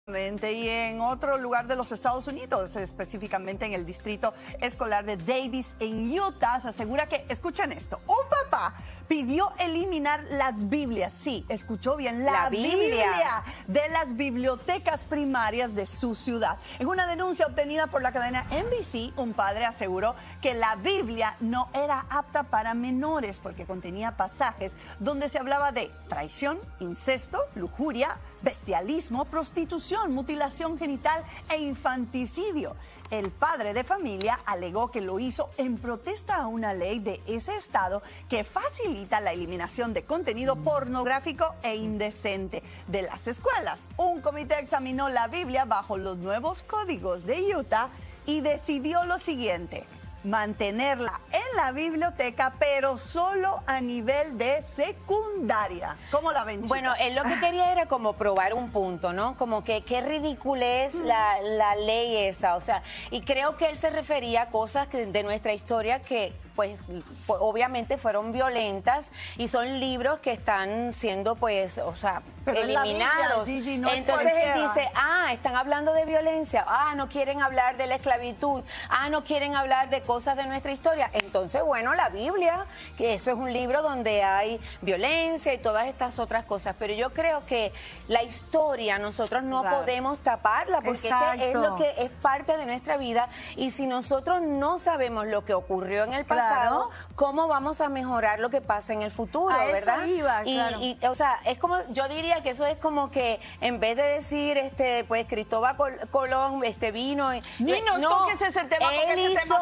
Y en otro lugar de los Estados Unidos, específicamente en el distrito escolar de Davis, en Utah, se asegura que, escuchen esto, un papá pidió eliminar las Biblias, sí, escuchó bien, la Biblia de las bibliotecas primarias de su ciudad. En una denuncia obtenida por la cadena NBC, un padre aseguró que la Biblia no era apta para menores porque contenía pasajes donde se hablaba de traición, incesto, lujuria, bestialismo, prostitución, mutilación genital e infanticidio. El padre de familia alegó que lo hizo en protesta a una ley de ese estado que facilita la eliminación de contenido pornográfico e indecente de las escuelas. Un comité examinó la Biblia bajo los nuevos códigos de Utah y decidió lo siguiente: mantenerla en la biblioteca, pero solo a nivel de secundaria. ¿Cómo la ven, chicas? Bueno, él lo que quería era como probar un punto, ¿no? Como que qué ridícula es la ley esa, o sea, y creo que él se refería a cosas de nuestra historia que pues obviamente fueron violentas y son libros que están siendo pues, o sea, pero eliminados. Biblia, Gigi, no. Entonces él dice, están hablando de violencia, no quieren hablar de la esclavitud, no quieren hablar de cosas de nuestra historia. Entonces, bueno, la Biblia, que eso es un libro donde hay violencia y todas estas otras cosas, pero yo creo que la historia nosotros no podemos taparla porque es lo que es parte de nuestra vida, y si nosotros no sabemos lo que ocurrió en el pasado, ¿cómo vamos a mejorar lo que pasa en el futuro, verdad? Eso iba, y, o sea, es como, yo diría que eso es como que en vez de decir, pues Cristóbal Colón vino y ni nos toques ese tema, él hizo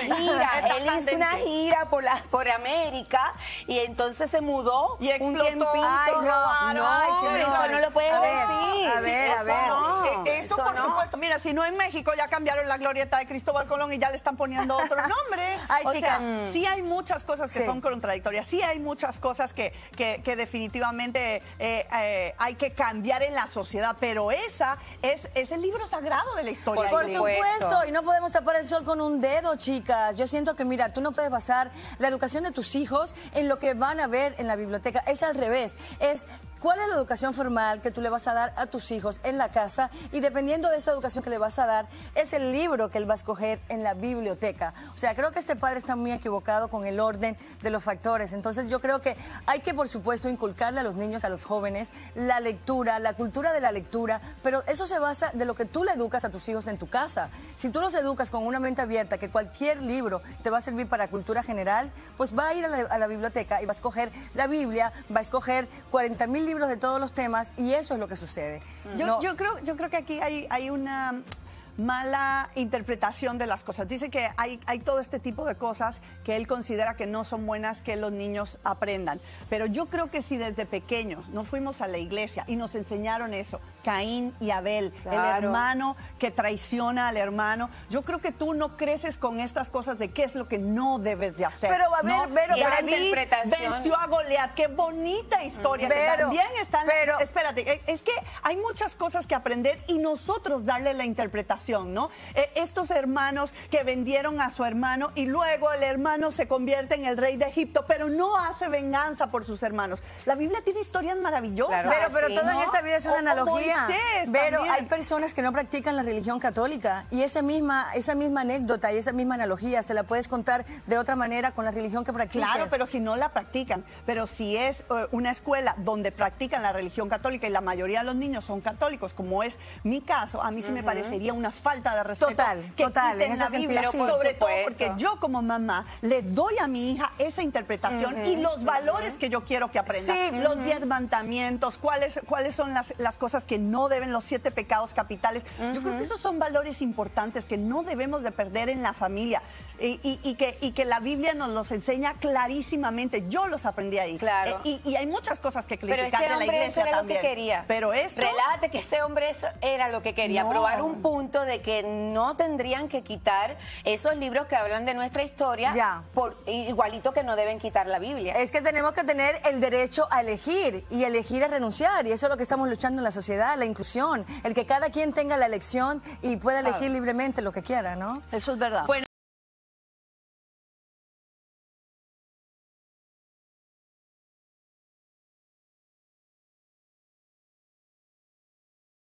una gira por América y entonces se mudó y explotó. Un tiempito. Eso no lo puedes decir. A ver. Eso por supuesto. Mira, si no en México ya cambiaron la glorieta de Cristóbal Colón y ya le están poniendo otro nombre. Ay, chicas. Sí hay muchas cosas que son contradictorias, sí hay muchas cosas que definitivamente hay que cambiar en la sociedad, pero esa es el libro sagrado de la historia. Por supuesto, y no podemos tapar el sol con un dedo, chicas. Yo siento que, mira, tú no puedes basar la educación de tus hijos en lo que van a ver en la biblioteca. Es al revés, ¿cuál es la educación formal que tú le vas a dar a tus hijos en la casa? Y dependiendo de esa educación que le vas a dar, es el libro que él va a escoger en la biblioteca. O sea, creo que este padre está muy equivocado con el orden de los factores. Entonces yo creo que hay que, por supuesto, inculcarle a los niños, a los jóvenes, la lectura, la cultura de la lectura, pero eso se basa de lo que tú le educas a tus hijos en tu casa. Si tú los educas con una mente abierta, que cualquier libro te va a servir para cultura general, pues va a ir a la biblioteca y va a escoger la Biblia, va a escoger 40,000 libros de todos los temas, y eso es lo que sucede. Yo creo que aquí hay una mala interpretación de las cosas. Dice que hay todo este tipo de cosas que él considera que no son buenas que los niños aprendan. Pero yo creo que si desde pequeños no fuimos a la iglesia y nos enseñaron eso, Caín y Abel, el hermano que traiciona al hermano, yo creo que tú no creces con estas cosas de qué es lo que no debes de hacer. Pero a ver, David venció a Goliat, qué bonita historia. También están, espérate, es que hay muchas cosas que aprender y nosotros darle la interpretación, ¿no? Estos hermanos que vendieron a su hermano y luego el hermano se convierte en el rey de Egipto, pero no hace venganza por sus hermanos. La Biblia tiene historias maravillosas. Claro, pero todo en esta vida es una analogía. Pero hay personas que no practican la religión católica y esa misma anécdota y esa misma analogía se la puedes contar de otra manera con la religión que practicas. Claro, pero si no la practican, pero si es una escuela donde practican la religión católica y la mayoría de los niños son católicos, como es mi caso, a mí sí me parecería una falta de respeto total, en la Biblia, sobre todo porque yo como mamá le doy a mi hija esa interpretación y los valores que yo quiero que aprenda, los 10 mandamientos, cuáles son las cosas que no deben, los 7 pecados capitales. Yo creo que esos son valores importantes que no debemos de perder en la familia y que la Biblia nos los enseña clarísimamente. Yo los aprendí ahí. Claro. Y hay muchas cosas que criticar de la iglesia eso era también. Lo que quería. Pero esto... Relájate que ese hombre eso era lo que quería, probar un punto de que no tendrían que quitar esos libros que hablan de nuestra historia, igualito que no deben quitar la Biblia. Es que tenemos que tener el derecho a elegir y elegir a renunciar, y eso es lo que estamos luchando en la sociedad, la inclusión, el que cada quien tenga la elección y pueda elegir libremente lo que quiera, ¿no? Eso es verdad. Bueno,